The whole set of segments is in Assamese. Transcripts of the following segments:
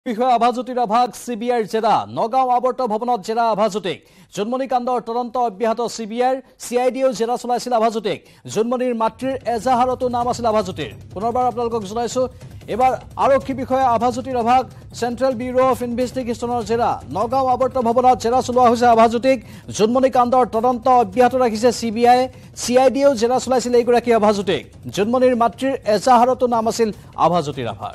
বিষয় আভাজ্যোতি ৰাভাক সিবিআইৰ জেৰা নগাঁও আৱৰ্ত ভৱনত জেৰা আভাজ্যোতিক জন্মনি কাণ্ডৰ তদন্ত অব্যাহত সিবিআইৰ সিআইডিও জেৰা চলাইছিল আভাজ্যোতিক জন্মনিৰ মাতৃৰ এজাহাৰতো নাম আছিল আভাজ্যোতিৰ পুনৰবাৰ আপোনালোকক জনাইছো এবাৰ আৰক্ষী বিষয়া আভাজ্যোতি ৰাভাক সেন্ট্ৰেল ব্যুৰো অফ ইনভেষ্টিগেশ্যনৰ জেৰা নগাঁও আৱৰ্ত ভৱনত জেৰা চলোৱা হৈছে আভাজ্যোতিক জন্মনি কাণ্ডৰ তদন্ত অব্যাহত ৰাখিছে সিবিআই সিআইডিও জেৰা চলাইছিল এইগৰাকী আভাজ্যোতিক জন্মনিৰ মাতৃৰ এজাহাৰতো নাম আছিল আভাজ্যোতি ৰাভাৰ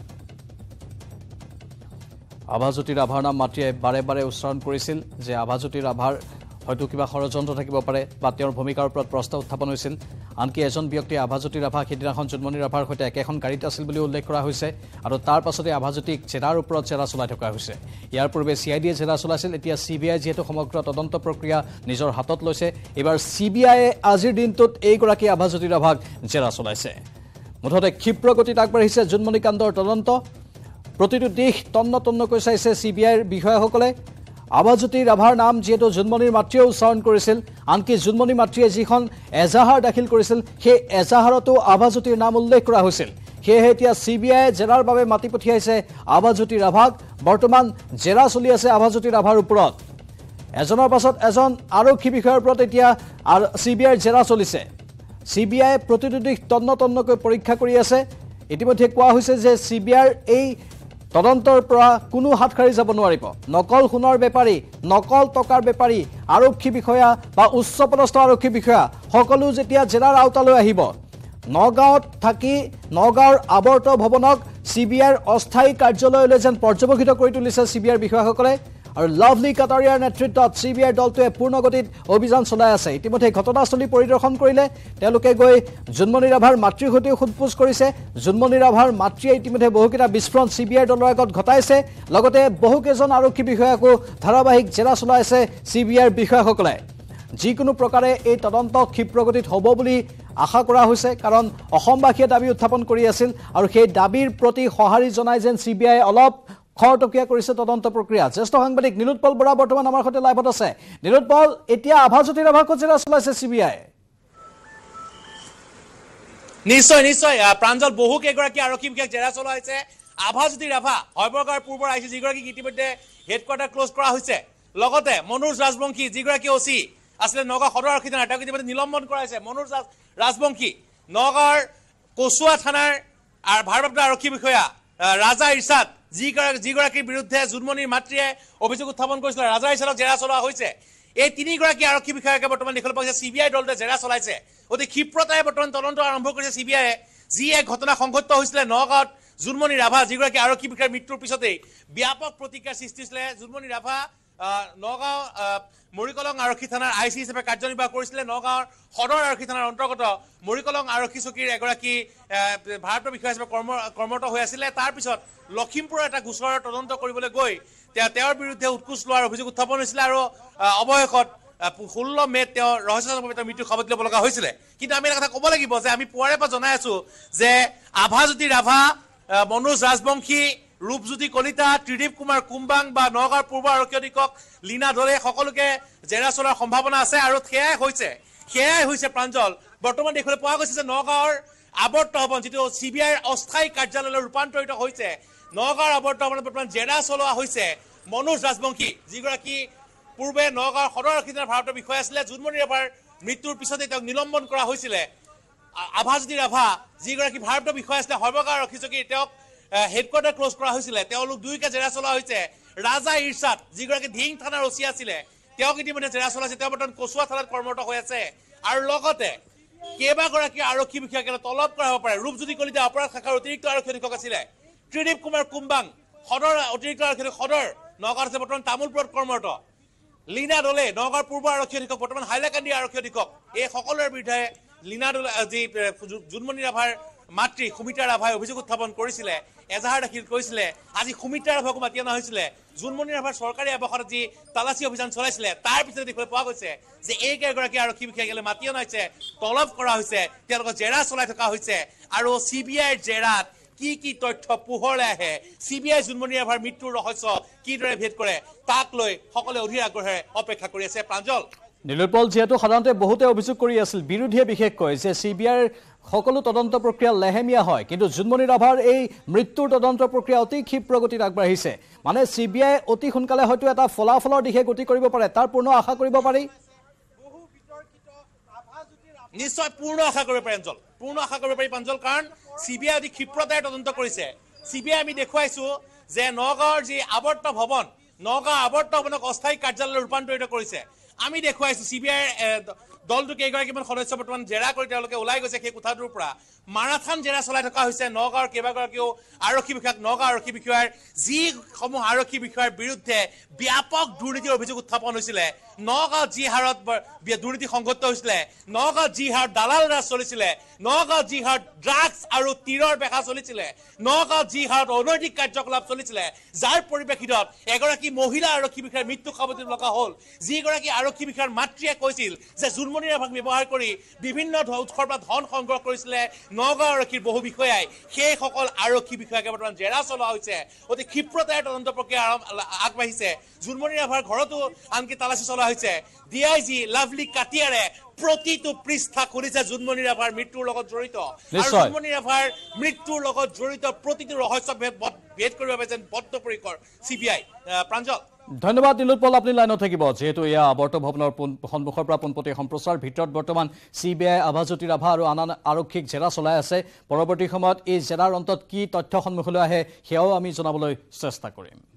আভাজ্যোতি ৰাভাৰ নাম মাতৃয়ে বাৰে বাৰে উচ্চাৰণ কৰিছিল যে আভাজ্যোতি ৰাভাৰ হয়তো কিবা ষড়যন্ত্ৰ থাকিব পাৰে বা তেওঁৰ ভূমিকাৰ ওপৰত প্ৰশ্ন উত্থাপন হৈছিল আনকি এজন ব্যক্তিয়ে আভাজ্যোতি ৰাভা সিদিনাখন জন্মনি ৰাভাৰ সৈতে একেখন গাড়ীত আছিল বুলি উল্লেখ কৰা হৈছে আৰু তাৰ পাছতে আভাজ্যোতিক জেৰাৰ ওপৰত জেৰা চলাই থকা হৈছে ইয়াৰ পূৰ্বে সিআইডিয়ে জেৰা চলাইছিল এতিয়া সিবিআই যেহেতু সমগ্ৰ তদন্ত প্ৰক্ৰিয়া নিজৰ হাতত লৈছে এবাৰ সিবিআইয়ে আজিৰ দিনটোত এইগৰাকী আভাজ্যোতি ৰাভাক জেৰা চলাইছে মুঠতে ক্ষিপ্ৰ গতিত আগবাঢ়িছে জন্মনি কাণ্ডৰ তদন্ত প্ৰতিটো দিশ তন্নকৈ চাইছে সিবিআইৰ বিষয়াসকলে আভাজ্যোতি ৰাভাৰ নাম যেহেতু জন্মনিৰ মাতৃয়ে উচ্চাৰণ কৰিছিল আনকি জন্মনি মাতৃয়ে যিখন এজাহাৰ দাখিল কৰিছিল সেই এজাহাৰতো আভাজ্যোতিৰ নাম উল্লেখ কৰা হৈছিল সেয়েহে এতিয়া সিবিআই জেৰাৰ বাবে মাতি পঠিয়াইছে আভাজ্যোতি ৰাভাক বৰ্তমান জেৰা চলি আছে আভাজ্যোতি ৰাভাৰ ওপৰত এজনৰ পাছত এজন আৰক্ষী বিষয়াৰ ওপৰত এতিয়া সিবিআইৰ জেৰা চলিছে সিবিআই প্ৰতিটো দিশ তন্নকৈ পৰীক্ষা কৰি আছে ইতিমধ্যে কোৱা হৈছে যে সিবিআইৰ এই তদন্তৰ পৰা কোনো হাত খাৰি যাব নোৱাৰিব নকল সোণৰ বেপাৰী নকল টকাৰ বেপাৰী আৰক্ষী বিষয়া বা উচ্চপদস্থ আৰক্ষী বিষয়া সকলো যেতিয়া জেৰাৰ আওতালৈ আহিব নগাঁৱত থাকি নগাঁৱৰ আৱৰ্ত ভৱনক সিবিআইৰ অস্থায়ী কাৰ্যালয়লৈ যেন পৰ্যবেক্ষিত কৰি তুলিছে সিবিআইৰ বিষয়াসকলে আৰু লাভলি কাটাৰিয়াৰ নেতৃত্বত সিবিআইৰ দলটোৱে পূৰ্ণগতিত অভিযান চলাই আছে ইতিমধ্যে ঘটনাস্থলী পৰিদৰ্শন কৰিলে তেওঁলোকে গৈ জন্মনি ৰাভাৰ মাতৃৰ সৈতে সোধপোছ কৰিছে জন্মনি ৰাভাৰ মাতৃয়ে ইতিমধ্যে বহুকেইটা বিস্ফোৰণ সিবিআইৰ দলৰ আগত ঘটাইছে লগতে বহুকেইজন আৰক্ষী বিষয়াকো ধাৰাবাহিক জেৰা চলাইছে সিবিআইৰ বিষয়াসকলে যিকোনো প্ৰকাৰে এই তদন্ত ক্ষিপ্ৰগতিত হ'ব বুলি আশা কৰা হৈছে কাৰণ অসমবাসীয়ে দাবী উত্থাপন কৰি আছিল আৰু সেই দাবীৰ প্ৰতি সঁহাৰি জনাই যেন সিবিআই অলপ খৰতকীয়া কৰিছে তদন্ত প্ৰক্ৰিয়া জ্যেষ্ঠ সাংবাদিক নীলোৎপল বৰা বৰ্তমান আমাৰ সৈতে লাইভত আছে নীলোৎপল এতিয়া আভাজ্যোতি ৰাভাক জেৰা চলাইছে সিবিআই নিশ্চয় প্ৰাঞ্জল বহু কেইগৰাকী আৰক্ষী বিষয়াক জেৰা চলোৱা হৈছে আভাজ্যোতি ৰাভা হয়বৰগাঁৱৰ পূৰ্বৰ আইচি যিগৰাকীক ইতিমধ্যে হেডকোৱাৰ্টাৰ ক্লোজ কৰা হৈছে লগতে মনোজ ৰাজবংশী যিগৰাকী অচি আছিলে নগাঁও সদৰ আৰক্ষী থানাৰ তেওঁক ইতিমধ্যে নিলম্বন কৰা হৈছে মনোজ ৰাজবংশী নগাঁৱৰ কচুৱা থানাৰ ভাৰপ্ৰাপ্ত আৰক্ষী বিষয়া ৰাজা ইৰছাদ যিগৰাকীৰ বিৰুদ্ধে জন্মনিৰ মাতৃয়ে অভিযোগ উত্থাপন কৰিছিল ৰাজা ইৰছাদক জেৰা চলোৱা হৈছে এই তিনিগৰাকী আৰক্ষী বিষয়াকে বৰ্তমান দেখিবলৈ পোৱা গৈছে সিবিআই দলটোৱে জেৰা চলাইছে অতি ক্ষিপ্ৰতাৰে বৰ্তমান তদন্ত আৰম্ভ কৰিছে সিবিআইয়ে যি এক ঘটনা সংঘটিত হৈছিলে নগাঁৱত জন্মনি ৰাভা যিগৰাকী আৰক্ষী বিষয়াৰ মৃত্যুৰ পিছতেই ব্যাপক প্ৰতিক্ৰিয়াৰ সৃষ্টি হৈছিলে জন্মনি ৰাভা নগাঁও মৰিকলং আৰক্ষী থানাৰ আইচি হিচাপে কাৰ্যনিৰ্বাহ কৰিছিলে নগাঁৱৰ সদৰ আৰক্ষী থানাৰ অন্তৰ্গত মৰিকলং আৰক্ষী চকীৰ এগৰাকী ভাৰতৰ বিষয়া হিচাপে কৰ্মৰত হৈ আছিলে তাৰপিছত লখিমপুৰৰ এটা গোচৰৰ তদন্ত কৰিবলৈ গৈ তেওঁৰ বিৰুদ্ধে উৎকোচ লোৱাৰ অভিযোগ উত্থাপন হৈছিলে আৰু অৱশেষত 16 মেত তেওঁ ৰহস্যজনকভাৱে মৃত্যু সাৱটি ল'ব লগা হৈছিলে কিন্তু আমি এটা কথা ক'ব লাগিব যে আমি পুৱাৰে পৰা জনাই আছো যে আভাজ্যোতি ৰাভা মনোজ ৰাজবংশী ৰূপজ্যোতি কলিতা ত্ৰিদীপ কুমাৰ কুম্বাং বা নগাঁৱৰ পূৰ্ব আৰক্ষী অধীক্ষক লীনা দলে সকলোকে জেৰা চলোৱাৰ সম্ভাৱনা আছে আৰু সেয়াই হৈছে প্ৰাঞ্জল বৰ্তমান দেখিবলৈ পোৱা গৈছে যে নগাঁৱৰ আৱৰ্ত ভৱন যিটো সিবিআইৰ অস্থায়ী কাৰ্যালয়লৈ ৰূপান্তৰিত হৈছে নগাঁৱৰ আৱৰ্ত ভৱনত বৰ্তমান জেৰা চলোৱা হৈছে মনোজ ৰাজবংশী যিগৰাকী পূৰ্বে নগাঁৱৰ সদৰ আৰক্ষী থানাৰ ভাৰতৰ বিষয়া আছিলে জন্মনি ৰাভাৰ মৃত্যুৰ পিছতে তেওঁক নিলম্বন কৰা হৈছিলে আভাজ্যোতি ৰাভা যিগৰাকী ভাৰতৰ বিষয়া আছিলে হয়বৰগাঁও আৰক্ষী চকীৰ তেওঁক হেডকোৱাৰ্টাৰ ক্লোজ কৰা হৈছিলে তেওঁলোক দুয়োকে জেৰা চলোৱা হৈছে ৰাজা ইৰছাদ যিগৰাকী ধিং থানাৰ অচি আছিলে তেওঁক ইতিমধ্যে জেৰা চলাইছে তেওঁ বৰ্তমান কচুৱা থানাত কৰ্মৰত হৈ আছে আৰু লগতে কেইবাগৰাকী আৰক্ষী বিষয়াক তলব কৰা হ'ব পাৰে ৰূপজ্যোতি কলিতা অপৰাধ শাখাৰ অতিৰিক্ত আৰক্ষী অধীক্ষক আছিলে ত্ৰিদীপ কুমাৰ কুম্বাং সদৰ অতিৰিক্ত আৰক্ষী সদৰ নগাঁৱত আছে বৰ্তমান তামোলপুৰত কৰ্মৰত লীনা দলে নগাঁৱৰ পূৰ্ব আৰক্ষী অধীক্ষক বৰ্তমান হাইলাকান্দি আৰক্ষী অধীক্ষক এই সকলোৰে বিৰুদ্ধে লীনা দলে যি জন্মনি ৰাভাৰ মাতৃ সুমিত্ৰা ৰাভাই অভিযোগ উত্থাপন কৰিছিলে এজাহাৰ দাখিল কৰিছিলে আজি সুমিত্ৰা ৰাভাকো মাতি অনা হৈছিলে জন্মনি ৰাভাৰ চৰকাৰী আৱাসত যি তালাচী অভিযান চলাইছিলে তাৰ পিছতে দেখিবলৈ পোৱা গৈছে যে এই কেইগৰাকী আৰক্ষী বিষয়াক মাতি অনা হৈছে তলব কৰা হৈছে তেওঁলোকক জেৰা চলাই থকা হৈছে আৰু সিবিআইৰ জেৰাত কি তথ্য পোহৰলৈ আহে সিবিআই জন্মনি ৰাভাৰ মৃত্যুৰ ৰহস্য কিদৰে ভেদ কৰে তাক লৈ সকলোৱে অধীৰ আগ্ৰহেৰে অপেক্ষা কৰি আছে প্ৰাঞ্জল নীলোৎপল যেহেতু সাধাৰণতে বহুতে অভিযোগ কৰি আছিল বিৰোধীয়ে বিশেষকৈ যে সিবিআইৰ সকলো তদন্ত প্ৰক্ৰিয়া লেহেমীয়া হয় কিন্তু জুনমণি ৰাভাৰ এই মৃত্যুৰ তদন্ত প্ৰক্ৰিয়া অতি ক্ষীপ্ৰ গতিত আগবাঢ়িছে মানে CBI অতি সোনকালে হয়তো এটা ফলাফলৰ দিশে গতি কৰিব পাৰে তাৰ পূৰ্ণ আশা কৰিব পাৰি নিশ্চয় পূৰ্ণ আশা কৰিব পাৰি অঞ্চল পূৰ্ণ আশা কৰিব পাৰি পাঞ্জল কাৰণ CBI অতি ক্ষীপ্ৰতাৰে তদন্ত কৰিছে CBI আমি দেখুৱাইছো যে নগাঁৱৰ যি আৱৰ্ত ভৱন নগাঁও আৱৰ্ত ভৱনক অস্থায়ী কাৰ্যালয়লৈ ৰূপান্তৰিত কৰিছে আমি দেখুৱাইছো CBI দলটো কেইগৰাকীমান সদস্য বৰ্তমান জেৰা কৰি তেওঁলোকে ওলাই গৈছে সেই কোঠাটোৰ পৰা মাৰাথান জেৰা চলাই থকা হৈছে নগাঁৱৰ কেইবাগৰাকীও আৰক্ষী বিষয়াক নগাঁও আৰক্ষী বিষয়াৰ যিসমূহ আৰক্ষী বিষয়াৰ বিৰুদ্ধে ব্যাপক দুৰ্নীতিৰ অভিযোগ উত্থাপন হৈছিলে নগাঁও যি হাৰত দুৰ্নীতি সংঘটিত হৈছিলে নগাঁও যি হাৰত দালাল ৰাজ চলিছিলে নগাঁও যি হাৰত ড্ৰাগছ আৰু তীৰৰ বেকা চলিছিলে নগাঁও যি হাৰত অনৈতিক কাৰ্যকলাপ চলিছিলে যাৰ পৰিপ্ৰেক্ষিতত এগৰাকী মহিলা আৰক্ষী বিষয়াৰ মৃত্যু সাৱটি লগা হ'ল যিগৰাকী আৰক্ষী বিষয়াৰ মাতৃয়ে কৈছিল যে জুনমণি ৰাভাক ব্যৱহাৰ কৰি বিভিন্ন উৎসৰ পৰা ধন সংগ্ৰহ কৰিছিলে নগাঁও আৰক্ষীৰ বহু বিষয়াই সেই সকল আৰক্ষী বিষয়াকে বৰ্তমান জেৰা চলোৱা হৈছে অতি ক্ষীপ্ৰতাৰে তদন্ত প্ৰক্ৰিয়া আগবাঢ়িছে জুনমণি ৰাভাৰ ঘৰতো আনকি তালাচী চলোৱা হৈছে DIG লাভলি কাটিয়াৰে প্ৰতিটো পৃষ্ঠা খুলিছে জুনমণি ৰাভাৰ মৃত্যুৰ লগত জড়িত আৰু জুনমণি ৰাভাৰ মৃত্যুৰ লগত জড়িত প্ৰতিটো ৰহস্য ভেদ কৰিব পাৰে যেন বদ্ধপৰিকৰ CBI প্ৰাঞ্জল ধন্যবাদ নীলোৎপল আপুনি লাইনত থাকিব যেহেতু এয়া আৱৰ্ত ভৱনৰ সন্মুখৰ পৰা পোনপটীয়া সম্প্ৰচাৰ ভিতৰত বৰ্তমান CBI আভাজ্যোতি ৰাভা আৰু আন আৰক্ষীক জেৰা চলাই আছে পৰৱৰ্তী সময়ত এই জেৰাৰ অন্তত কি তথ্য সন্মুখলৈ আহে সেয়াও আমি জনাবলৈ চেষ্টা কৰিম